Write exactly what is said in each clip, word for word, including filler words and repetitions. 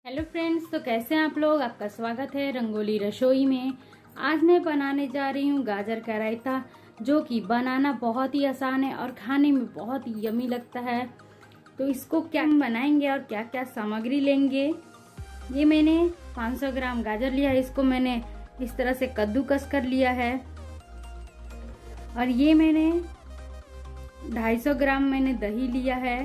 Hello friends, तो कैसे हैं आप लोग। आपका स्वागत है रंगोली रसोई में। आज मैं बनाने जा रही हूँ गाजर का रायता, जो कि बनाना बहुत ही आसान है और खाने में बहुत ही यमी लगता है। तो इसको क्या बनाएंगे और क्या क्या सामग्री लेंगे। ये मैंने पाँच सौ ग्राम गाजर लिया है, इसको मैंने इस तरह से कद्दूकस कर लिया है। और ये मैंने दो सौ पचास ग्राम मैंने दही लिया है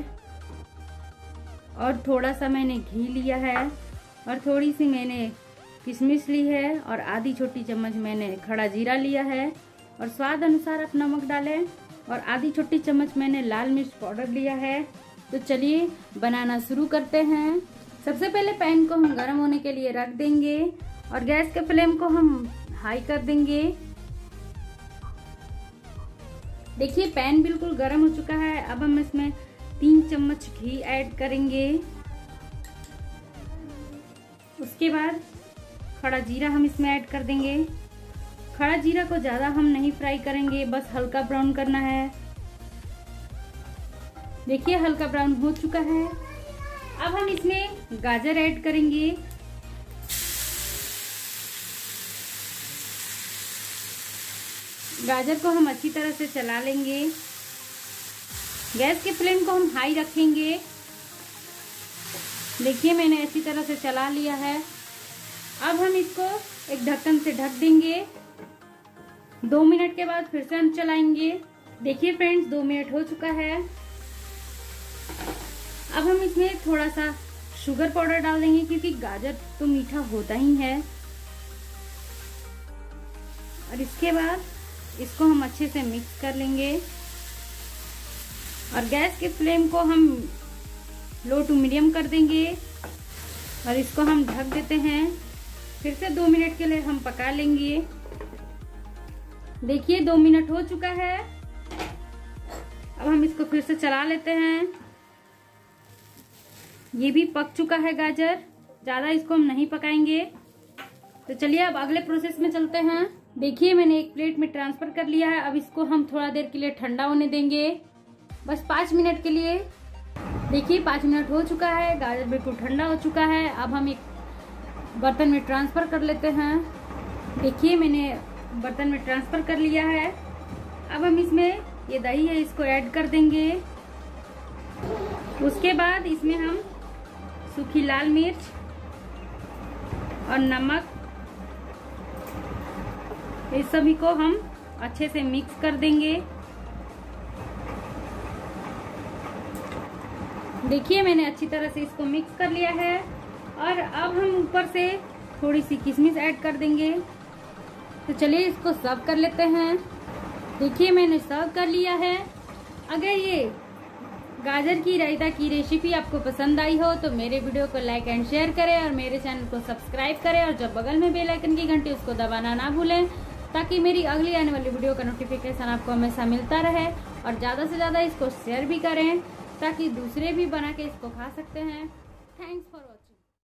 और थोड़ा सा मैंने घी लिया है और थोड़ी सी मैंने किशमिश ली है और आधी छोटी चम्मच मैंने खड़ा जीरा लिया है और स्वाद अनुसार आप नमक डालें और आधी छोटी चम्मच मैंने लाल मिर्च पाउडर लिया है। तो चलिए बनाना शुरू करते हैं। सबसे पहले पैन को हम गर्म होने के लिए रख देंगे और गैस के फ्लेम को हम हाई कर देंगे। देखिए पैन बिल्कुल गर्म हो चुका है। अब हम इसमें तीन चम्मच घी ऐड करेंगे। उसके बाद खड़ा जीरा हम इसमें ऐड कर देंगे। खड़ा जीरा को ज्यादा हम नहीं फ्राई करेंगे, बस हल्का ब्राउन करना है। देखिए हल्का ब्राउन हो चुका है। अब हम इसमें गाजर ऐड करेंगे। गाजर को हम अच्छी तरह से चला लेंगे। गैस के फ्लेम को हम हाई रखेंगे। देखिए मैंने अच्छी तरह से चला लिया है। अब हम इसको एक ढक्कन से ढक देंगे। दो मिनट के बाद फिर से हम चलाएंगे। देखिए फ्रेंड्स दो मिनट हो चुका है। अब हम इसमें थोड़ा सा शुगर पाउडर डाल देंगे, क्योंकि गाजर तो मीठा होता ही है। और इसके बाद इसको हम अच्छे से मिक्स कर लेंगे और गैस के फ्लेम को हम लो टू मीडियम कर देंगे और इसको हम ढक देते हैं। फिर से दो मिनट के लिए हम पका लेंगे। देखिए दो मिनट हो चुका है। अब हम इसको फिर से चला लेते हैं। ये भी पक चुका है गाजर, ज्यादा इसको हम नहीं पकाएंगे। तो चलिए अब अगले प्रोसेस में चलते हैं। देखिए मैंने एक प्लेट में ट्रांसफर कर लिया है। अब इसको हम थोड़ा देर के लिए ठंडा होने देंगे, बस पाँच मिनट के लिए। देखिए पाँच मिनट हो चुका है, गाजर बिल्कुल ठंडा हो चुका है। अब हम एक बर्तन में ट्रांसफर कर लेते हैं। देखिए मैंने बर्तन में ट्रांसफर कर लिया है। अब हम इसमें ये दही है इसको ऐड कर देंगे। उसके बाद इसमें हम सूखी लाल मिर्च और नमक, इस सभी को हम अच्छे से मिक्स कर देंगे। देखिए मैंने अच्छी तरह से इसको मिक्स कर लिया है और अब हम ऊपर से थोड़ी सी किशमिश ऐड कर देंगे। तो चलिए इसको सर्व कर लेते हैं। देखिए मैंने सर्व कर लिया है। अगर ये गाजर की रायता की रेसिपी आपको पसंद आई हो तो मेरे वीडियो को लाइक एंड शेयर करें और मेरे चैनल को सब्सक्राइब करें और जब बगल में बेल आइकन की घंटी उसको दबाना ना भूलें, ताकि मेरी अगली आने वाली वीडियो का नोटिफिकेशन आपको हमेशा मिलता रहे। और ज्यादा से ज्यादा इसको शेयर भी करें ताकि दूसरे भी बना के इसको खा सकते हैं। Thanks for watching.